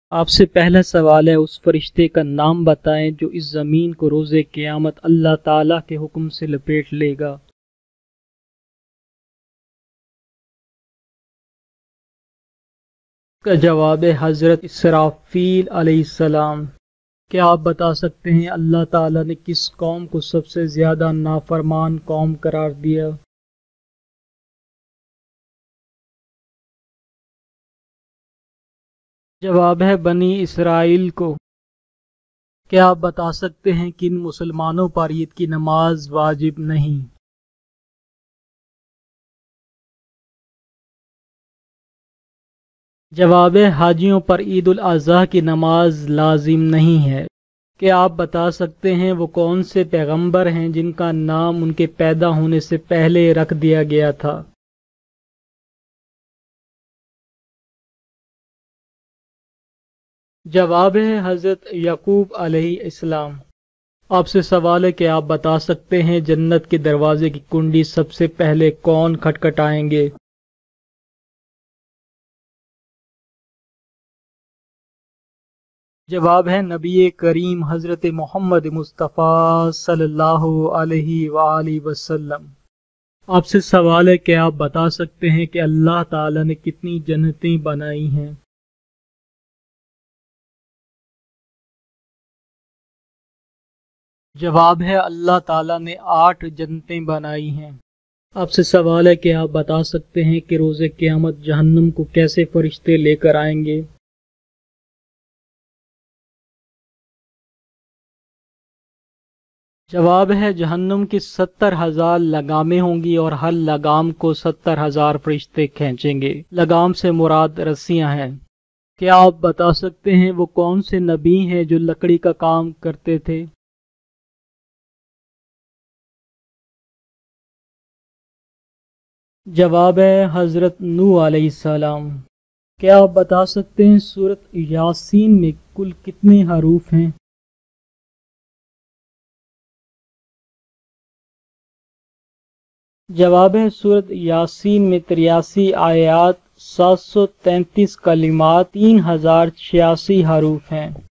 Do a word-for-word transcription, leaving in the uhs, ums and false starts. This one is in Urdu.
آپ سے پہلا سوال ہے، اس فرشتے کا نام بتائیں جو اس زمین کو روز قیامت اللہ تعالیٰ کے حکم سے لپیٹ لے گا۔ اس کا جواب ہے حضرت اسرافیل علیہ السلام۔ کیا آپ بتا سکتے ہیں اللہ تعالیٰ نے کس قوم کو سب سے زیادہ نافرمان قوم قرار دیا؟ جواب ہے بنی اسرائیل کو۔ کیا آپ بتا سکتے ہیں کن مسلمانوں پر عید کی نماز واجب نہیں؟ جواب ہے حاجیوں پر عید الاضحیٰ کی نماز لازم نہیں ہے۔ کیا آپ بتا سکتے ہیں وہ کون سے پیغمبر ہیں جن کا نام ان کے پیدا ہونے سے پہلے رکھ دیا گیا تھا؟ جواب ہے حضرت یعقوب علیہ السلام۔ آپ سے سوال ہے کہ آپ بتا سکتے ہیں جنت کے دروازے کی کنڈی سب سے پہلے کون کھٹکھٹائیں گے؟ جواب ہے نبی کریم حضرت محمد مصطفیٰ صلی اللہ علیہ وآلہ وسلم۔ آپ سے سوال ہے کہ آپ بتا سکتے ہیں کہ اللہ تعالیٰ نے کتنی جنتیں بنائی ہیں؟ جواب ہے اللہ تعالیٰ نے آٹھ جنتیں بنائی ہیں۔ آپ سے سوال ہے کہ آپ بتا سکتے ہیں کہ روز قیامت جہنم کو کیسے فرشتے لے کر آئیں گے؟ جواب ہے جہنم کی ستر ہزار لگامیں ہوں گی اور ہر لگام کو ستر ہزار فرشتے کھینچیں گے۔ لگام سے مراد رسیاں ہیں۔ کیا آپ بتا سکتے ہیں وہ کون سے نبی ہیں جو لکڑی کا کام کرتے تھے؟ جواب ہے حضرت نوح علیہ السلام۔ کیا آپ بتا سکتے ہیں سورۃ یاسین میں کل کتنے حروف ہیں؟ جواب ہے سورۃ یاسین میں تریاسی آیات، سات سو تینتیس کلمات، تین ہزار چھیاسی حروف ہیں۔